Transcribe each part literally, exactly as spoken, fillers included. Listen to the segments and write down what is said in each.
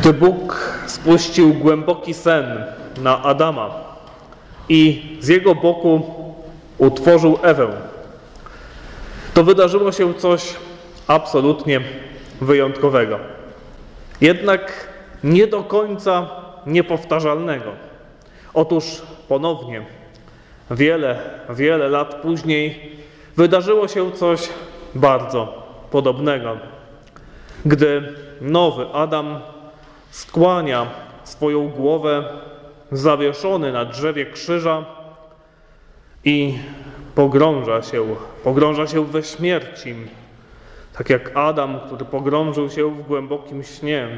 Gdy Bóg spuścił głęboki sen na Adama i z jego boku utworzył Ewę, to wydarzyło się coś absolutnie wyjątkowego. Jednak nie do końca niepowtarzalnego. Otóż ponownie, wiele, wiele lat później wydarzyło się coś bardzo podobnego. Gdy nowy Adam skłania swoją głowę zawieszony na drzewie krzyża i pogrąża się, pogrąża się we śmierci, tak jak Adam, który pogrążył się w głębokim śnie.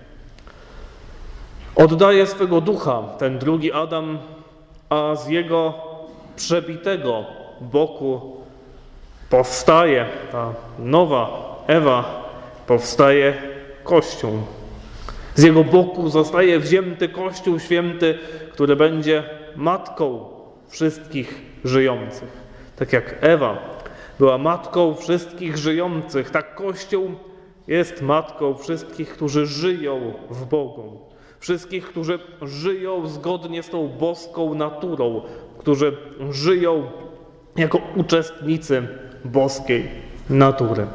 Oddaje swego ducha ten drugi Adam, a z jego przebitego boku powstaje ta nowa Ewa, powstaje Kościół. Z jego boku zostaje wzięty Kościół Święty, który będzie matką wszystkich żyjących. Tak jak Ewa była matką wszystkich żyjących, tak Kościół jest matką wszystkich, którzy żyją w Bogu. Wszystkich, którzy żyją zgodnie z tą boską naturą, którzy żyją jako uczestnicy boskiej natury.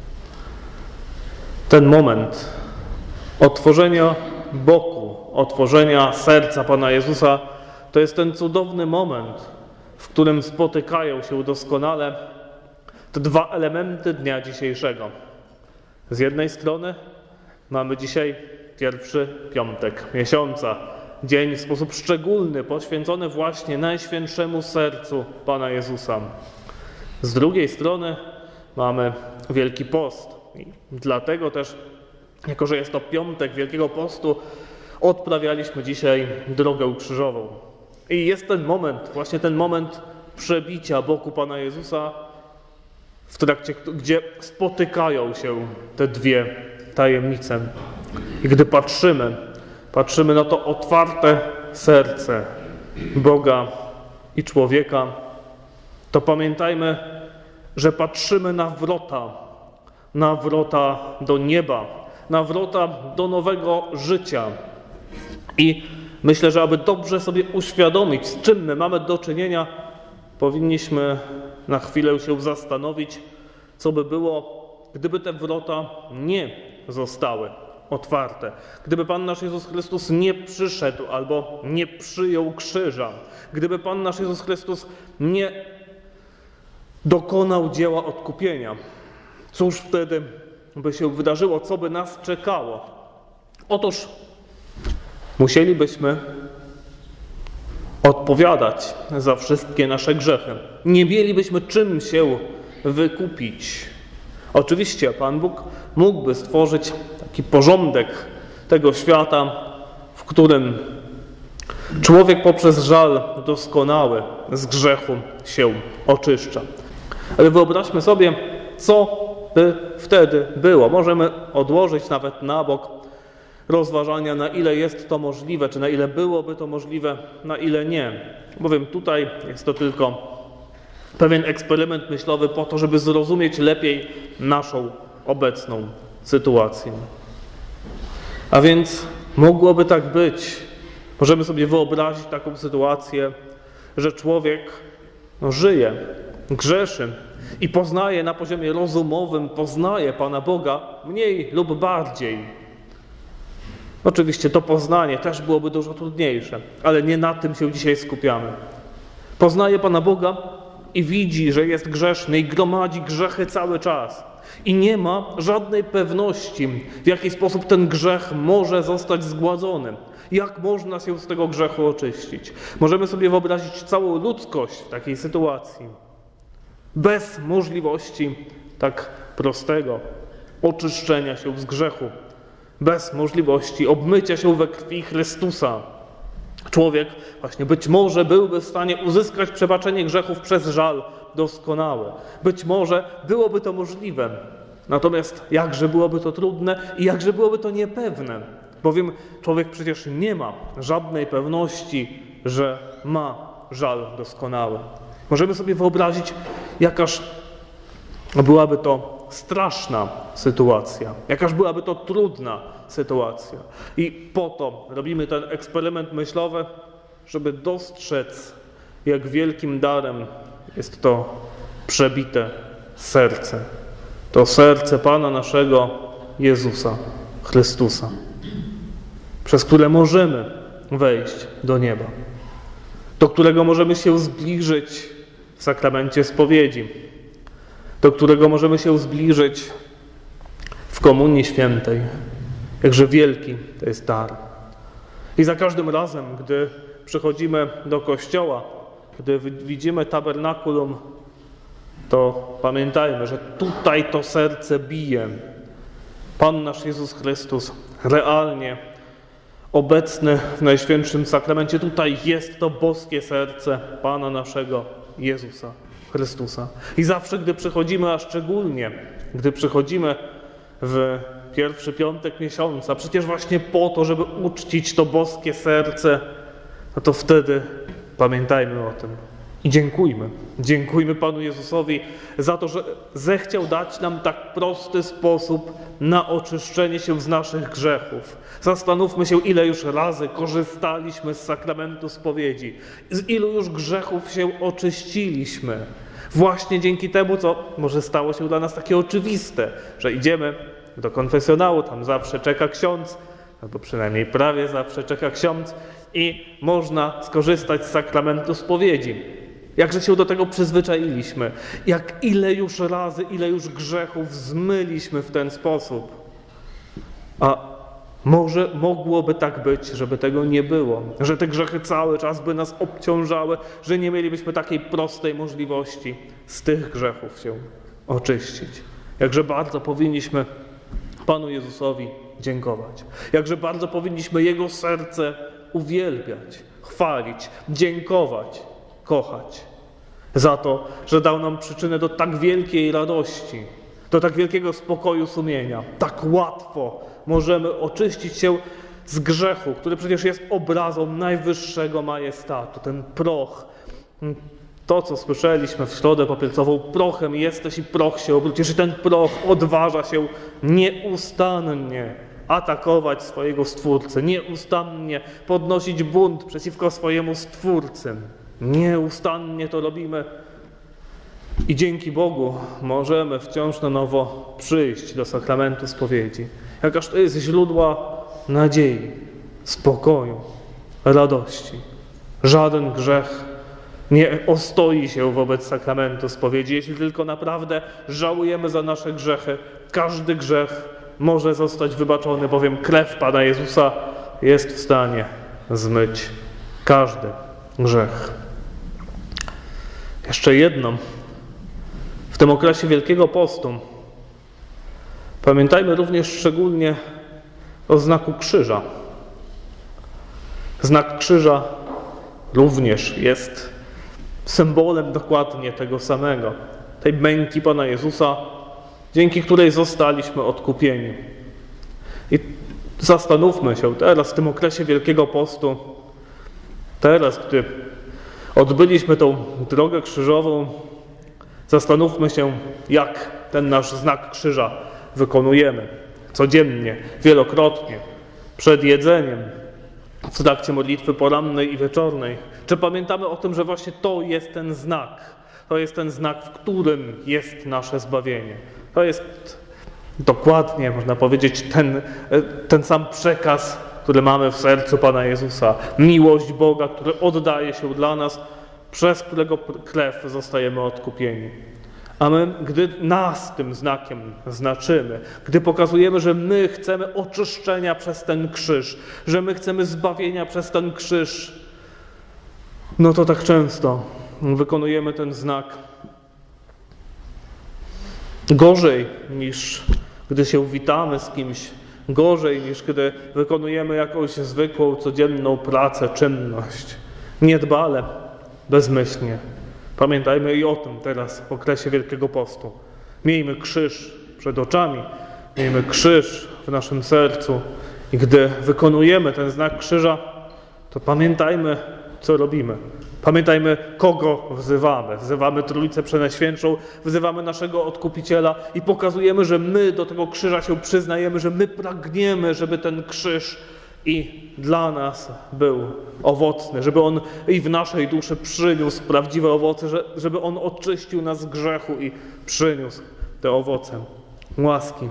Ten moment otworzenia boku, otworzenia serca Pana Jezusa to jest ten cudowny moment, w którym spotykają się doskonale te dwa elementy dnia dzisiejszego. Z jednej strony mamy dzisiaj pierwszy piątek miesiąca, dzień w sposób szczególny poświęcony właśnie Najświętszemu Sercu Pana Jezusa. Z drugiej strony mamy Wielki Post i dlatego też, jako że jest to piątek Wielkiego Postu, odprawialiśmy dzisiaj drogę krzyżową. I jest ten moment, właśnie ten moment przebicia boku Pana Jezusa, w trakcie, gdzie spotykają się te dwie tajemnice. I gdy patrzymy, patrzymy na to otwarte serce Boga i człowieka, to pamiętajmy, że patrzymy na wrota, na wrota do nieba, na wrota do nowego życia. I myślę, że aby dobrze sobie uświadomić, z czym my mamy do czynienia, powinniśmy na chwilę się zastanowić, co by było, gdyby te wrota nie zostały otwarte. Gdyby Pan nasz Jezus Chrystus nie przyszedł albo nie przyjął krzyża. Gdyby Pan nasz Jezus Chrystus nie dokonał dzieła odkupienia. Cóż wtedy by się wydarzyło? Co by nas czekało? Otóż musielibyśmy odpowiadać za wszystkie nasze grzechy. Nie mielibyśmy czym się wykupić. Oczywiście Pan Bóg mógłby stworzyć taki porządek tego świata, w którym człowiek poprzez żal doskonały z grzechu się oczyszcza. Ale wyobraźmy sobie, co by wtedy było. Możemy odłożyć nawet na bok rozważania, na ile jest to możliwe, czy na ile byłoby to możliwe, na ile nie. Bowiem tutaj jest to tylko pewien eksperyment myślowy po to, żeby zrozumieć lepiej naszą obecną sytuację. A więc mogłoby tak być. Możemy sobie wyobrazić taką sytuację, że człowiek no, żyje, grzeszy i poznaje na poziomie rozumowym, poznaje Pana Boga mniej lub bardziej. Oczywiście to poznanie też byłoby dużo trudniejsze, ale nie na tym się dzisiaj skupiamy. Poznaje Pana Boga i widzi, że jest grzeszny i gromadzi grzechy cały czas. I nie ma żadnej pewności, w jaki sposób ten grzech może zostać zgładzony. Jak można się z tego grzechu oczyścić? Możemy sobie wyobrazić całą ludzkość w takiej sytuacji. Bez możliwości tak prostego oczyszczenia się z grzechu. Bez możliwości obmycia się we krwi Chrystusa. Człowiek właśnie być może byłby w stanie uzyskać przebaczenie grzechów przez żal doskonały. Być może byłoby to możliwe. Natomiast jakże byłoby to trudne i jakże byłoby to niepewne. Bowiem człowiek przecież nie ma żadnej pewności, że ma żal doskonały. Możemy sobie wyobrazić, jakaż byłaby to straszna sytuacja, jakaż byłaby to trudna sytuacja. I po to robimy ten eksperyment myślowy, żeby dostrzec, jak wielkim darem jest to przebite serce. To serce Pana naszego Jezusa Chrystusa, przez które możemy wejść do nieba, do którego możemy się zbliżyć w sakramencie spowiedzi, do którego możemy się zbliżyć w Komunii Świętej. Jakże wielki to jest dar. I za każdym razem, gdy przychodzimy do kościoła, gdy widzimy tabernakulum, to pamiętajmy, że tutaj to serce bije. Pan nasz Jezus Chrystus realnie obecny w Najświętszym Sakramencie. Tutaj jest to boskie serce Pana naszego Jezusa Chrystusa. I zawsze, gdy przychodzimy, a szczególnie gdy przychodzimy w pierwszy piątek miesiąca, przecież właśnie po to, żeby uczcić to boskie serce, no to wtedy pamiętajmy o tym. I dziękujmy. Dziękujmy Panu Jezusowi za to, że zechciał dać nam tak prosty sposób na oczyszczenie się z naszych grzechów. Zastanówmy się, ile już razy korzystaliśmy z sakramentu spowiedzi. Z ilu już grzechów się oczyściliśmy. Właśnie dzięki temu, co może stało się dla nas takie oczywiste, że idziemy do konfesjonału, tam zawsze czeka ksiądz, albo przynajmniej prawie zawsze czeka ksiądz i można skorzystać z sakramentu spowiedzi. Jakże się do tego przyzwyczailiśmy, jak ile już razy, ile już grzechów zmyliśmy w ten sposób. A może mogłoby tak być, żeby tego nie było, że te grzechy cały czas by nas obciążały, że nie mielibyśmy takiej prostej możliwości z tych grzechów się oczyścić. Jakże bardzo powinniśmy Panu Jezusowi dziękować. Jakże bardzo powinniśmy Jego serce uwielbiać, chwalić, dziękować, kochać za to, że dał nam przyczynę do tak wielkiej radości, do tak wielkiego spokoju sumienia. Tak łatwo możemy oczyścić się z grzechu, który przecież jest obrazą najwyższego majestatu. Ten proch, to co słyszeliśmy w środę popielcową, prochem jesteś i proch się obrócisz. I ten proch odważa się nieustannie atakować swojego Stwórcę, nieustannie podnosić bunt przeciwko swojemu Stwórcy. Nieustannie to robimy i dzięki Bogu możemy wciąż na nowo przyjść do sakramentu spowiedzi. Jakaż to jest źródła nadziei, spokoju, radości. Żaden grzech nie ostoi się wobec sakramentu spowiedzi, jeśli tylko naprawdę żałujemy za nasze grzechy. Każdy grzech może zostać wybaczony, bowiem krew Pana Jezusa jest w stanie zmyć każdy grzech. Jeszcze jedno. W tym okresie Wielkiego Postu pamiętajmy również szczególnie o znaku krzyża. Znak krzyża również jest symbolem dokładnie tego samego, tej męki Pana Jezusa, dzięki której zostaliśmy odkupieni. I zastanówmy się teraz w tym okresie Wielkiego Postu, teraz, gdy odbyliśmy tą drogę krzyżową, zastanówmy się, jak ten nasz znak krzyża wykonujemy codziennie, wielokrotnie, przed jedzeniem, w trakcie modlitwy porannej i wieczornej. Czy pamiętamy o tym, że właśnie to jest ten znak, to jest ten znak, w którym jest nasze zbawienie. To jest dokładnie, można powiedzieć, ten, ten sam przekaz, który mamy w sercu Pana Jezusa. Miłość Boga, który oddaje się dla nas, przez którego krew zostajemy odkupieni. A my, gdy nas tym znakiem znaczymy, gdy pokazujemy, że my chcemy oczyszczenia przez ten krzyż, że my chcemy zbawienia przez ten krzyż, no to tak często wykonujemy ten znak gorzej niż gdy się witamy z kimś, gorzej niż gdy wykonujemy jakąś zwykłą, codzienną pracę, czynność. Niedbale, bezmyślnie. Pamiętajmy i o tym teraz w okresie Wielkiego Postu. Miejmy krzyż przed oczami, miejmy krzyż w naszym sercu i gdy wykonujemy ten znak krzyża, to pamiętajmy co robimy. Pamiętajmy, kogo wzywamy. Wzywamy Trójcę Przenajświętszą, wzywamy naszego Odkupiciela i pokazujemy, że my do tego krzyża się przyznajemy, że my pragniemy, żeby ten krzyż i dla nas był owocny, żeby on i w naszej duszy przyniósł prawdziwe owoce, żeby on oczyścił nas z grzechu i przyniósł te owoce łaski.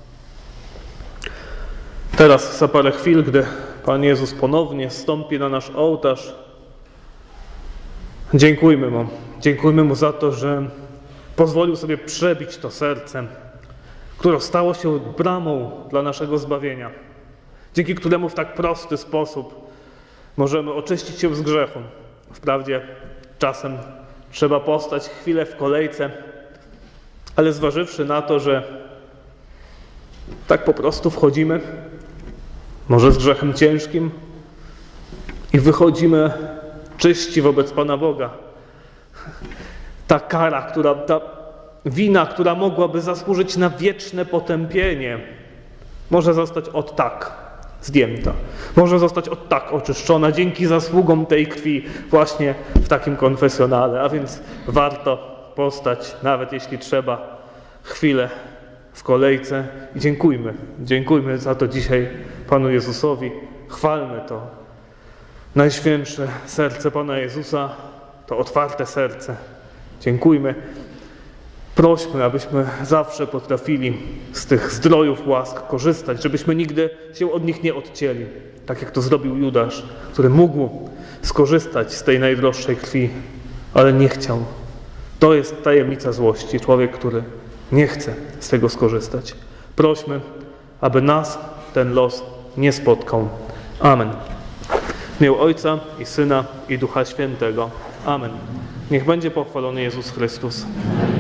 Teraz za parę chwil, gdy Pan Jezus ponownie zstąpi na nasz ołtarz, dziękujmy Mu. Dziękujmy Mu za to, że pozwolił sobie przebić to serce, które stało się bramą dla naszego zbawienia, dzięki któremu w tak prosty sposób możemy oczyścić się z grzechu. Wprawdzie czasem trzeba postać chwilę w kolejce, ale zważywszy na to, że tak po prostu wchodzimy, może z grzechem ciężkim, i wychodzimy czyści wobec Pana Boga. Ta kara, która, ta wina, która mogłaby zasłużyć na wieczne potępienie, może zostać od tak zdjęta. Może zostać od tak oczyszczona dzięki zasługom tej krwi właśnie w takim konfesjonale. A więc warto postać, nawet jeśli trzeba, chwilę w kolejce i dziękujmy. Dziękujmy za to dzisiaj Panu Jezusowi. Chwalmy to Najświętsze serce Pana Jezusa, to otwarte serce. Dziękujmy. Prośmy, abyśmy zawsze potrafili z tych zdrojów łask korzystać, żebyśmy nigdy się od nich nie odcięli. Tak jak to zrobił Judasz, który mógł skorzystać z tej najdroższej krwi, ale nie chciał. To jest tajemnica złości. Człowiek, który nie chce z tego skorzystać. Prośmy, aby nas ten los nie spotkał. Amen. W imię Ojca i Syna i Ducha Świętego. Amen. Niech będzie pochwalony Jezus Chrystus.